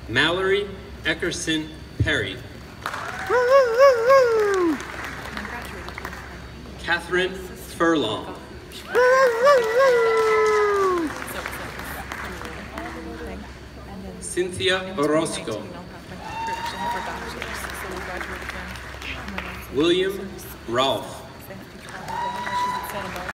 Mallory Eckerson Perry. Catherine Furlong. Cynthia Orozco. William Rolfe.